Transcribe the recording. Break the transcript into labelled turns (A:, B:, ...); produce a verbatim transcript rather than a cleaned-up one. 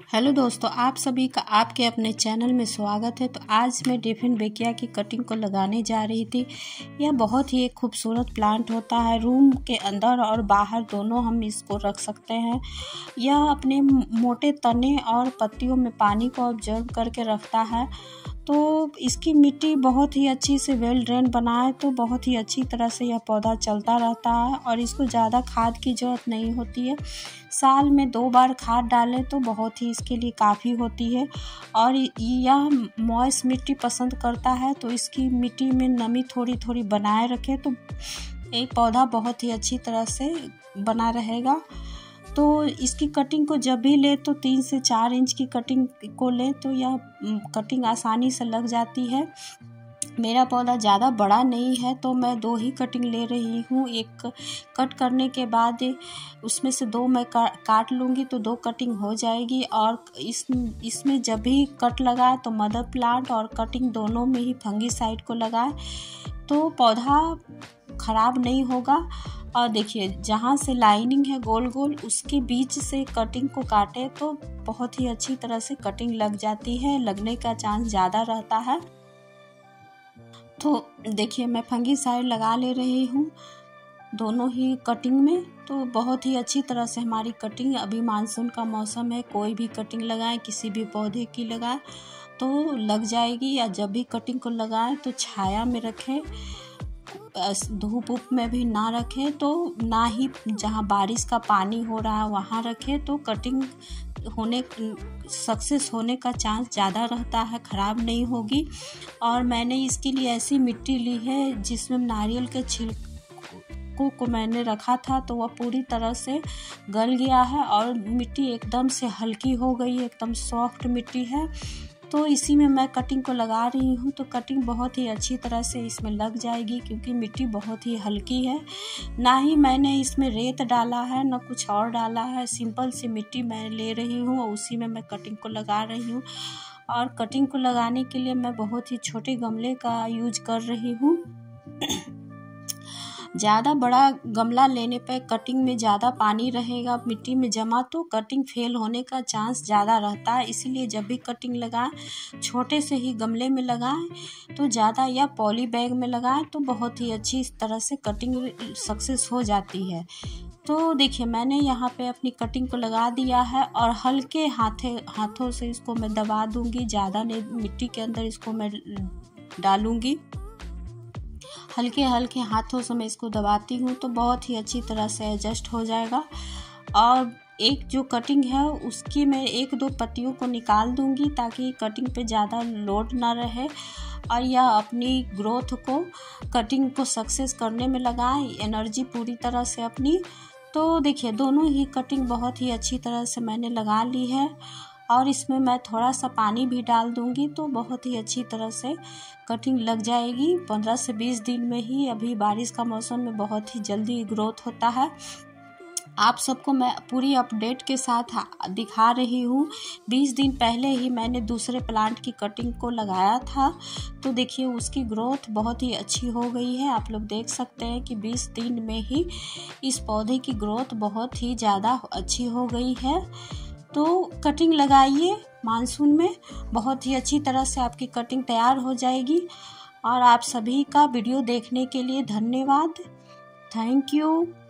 A: Hello दोस्तों, आप सभी का आपके अपने चैनल में स्वागत है। तो आज मैं डिफिनबेकिया की कटिंग को लगाने जा रही थी। यह बहुत ही एक खूबसूरत प्लांट होता है। रूम के अंदर और बाहर दोनों हम इसको रख सकते हैं। यह अपने मोटे तने और पत्तियों में पानी को ऑब्जर्व करके रखता है। तो इसकी मिट्टी बहुत ही अच्छी से वेल ड्रेन बना है, तो बहुत ही अच्छी तरह से यह पौधा चलता रहता है और इसको ज़्यादा खाद की ज़रूरत नहीं होती है। साल में दो बार खाद डालें तो बहुत ही इसके लिए काफ़ी होती है। और यह मॉइस्ट मिट्टी पसंद करता है, तो इसकी मिट्टी में नमी थोड़ी थोड़ी बनाए रखें तो एक पौधा बहुत ही अच्छी तरह से बना रहेगा। तो इसकी कटिंग को जब भी ले तो तीन से चार इंच की कटिंग को ले तो यह कटिंग आसानी से लग जाती है। मेरा पौधा ज़्यादा बड़ा नहीं है तो मैं दो ही कटिंग ले रही हूँ। एक कट करने के बाद उसमें से दो मैं का, काट लूँगी तो दो कटिंग हो जाएगी। और इस इसमें जब भी कट लगाए तो मदर प्लांट और कटिंग दोनों में ही फंगीसाइड को लगाए तो पौधा ख़राब नहीं होगा। और देखिए, जहाँ से लाइनिंग है गोल गोल उसके बीच से कटिंग को काटे तो बहुत ही अच्छी तरह से कटिंग लग जाती है, लगने का चांस ज़्यादा रहता है। तो देखिए, मैं फंगीसाइड लगा ले रही हूँ दोनों ही कटिंग में। तो बहुत ही अच्छी तरह से हमारी कटिंग, अभी मानसून का मौसम है, कोई भी कटिंग लगाएं, किसी भी पौधे की लगाएं तो लग जाएगी। या जब भी कटिंग को लगाएं तो छाया में रखें, धूप उप में भी ना रखें, तो ना ही जहाँ बारिश का पानी हो रहा है वहाँ रखें, तो कटिंग होने सक्सेस होने का चांस ज़्यादा रहता है, ख़राब नहीं होगी। और मैंने इसके लिए ऐसी मिट्टी ली है जिसमें नारियल के छिलकों को मैंने रखा था तो वह पूरी तरह से गल गया है और मिट्टी एकदम से हल्की हो गई, एकदम सॉफ्ट मिट्टी है। तो इसी में मैं कटिंग को लगा रही हूँ। तो कटिंग बहुत ही अच्छी तरह से इसमें लग जाएगी क्योंकि मिट्टी बहुत ही हल्की है। ना ही मैंने इसमें रेत डाला है ना कुछ और डाला है, सिंपल सी मिट्टी मैं ले रही हूँ और उसी में मैं कटिंग को लगा रही हूँ। और कटिंग को लगाने के लिए मैं बहुत ही छोटे गमले का यूज कर रही हूँ। ज़्यादा बड़ा गमला लेने पे कटिंग में ज़्यादा पानी रहेगा मिट्टी में जमा तो कटिंग फेल होने का चांस ज़्यादा रहता है। इसीलिए जब भी कटिंग लगाएं छोटे से ही गमले में लगाएं तो ज़्यादा, या पॉली बैग में लगाएं तो बहुत ही अच्छी तरह से कटिंग सक्सेस हो जाती है। तो देखिए, मैंने यहाँ पे अपनी कटिंग को लगा दिया है और हल्के हाथे हाथों से इसको मैं दबा दूँगी, ज़्यादा नहीं मिट्टी के अंदर इसको मैं डालूँगी। हल्के हल्के हाथों से मैं इसको दबाती हूँ तो बहुत ही अच्छी तरह से एडजस्ट हो जाएगा। और एक जो कटिंग है उसकी मैं एक दो पत्तियों को निकाल दूँगी ताकि कटिंग पे ज़्यादा लोड ना रहे और यह अपनी ग्रोथ को, कटिंग को सक्सेस करने में लगाए एनर्जी पूरी तरह से अपनी। तो देखिए, दोनों ही कटिंग बहुत ही अच्छी तरह से मैंने लगा ली है और इसमें मैं थोड़ा सा पानी भी डाल दूंगी तो बहुत ही अच्छी तरह से कटिंग लग जाएगी। पंद्रह से बीस दिन में ही, अभी बारिश का मौसम में बहुत ही जल्दी ग्रोथ होता है। आप सबको मैं पूरी अपडेट के साथ दिखा रही हूँ। बीस दिन पहले ही मैंने दूसरे प्लांट की कटिंग को लगाया था तो देखिए उसकी ग्रोथ बहुत ही अच्छी हो गई है। आप लोग देख सकते हैं कि बीस दिन में ही इस पौधे की ग्रोथ बहुत ही ज़्यादा अच्छी हो गई है। तो कटिंग लगाइए, मानसून में बहुत ही अच्छी तरह से आपकी कटिंग तैयार हो जाएगी। और आप सभी का वीडियो देखने के लिए धन्यवाद। Thank you.